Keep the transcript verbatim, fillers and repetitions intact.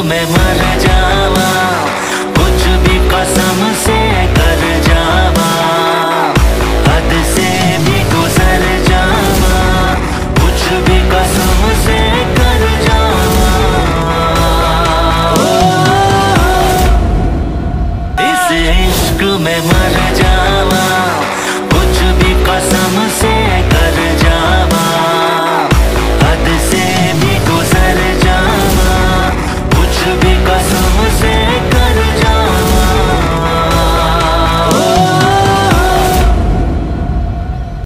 में मर जावा, कुछ भी कसम से कर जावा, हद से भी गुजर जावा, कुछ भी कसम से कर जावा। इस इश्क में मर जावा, कुछ भी कसम से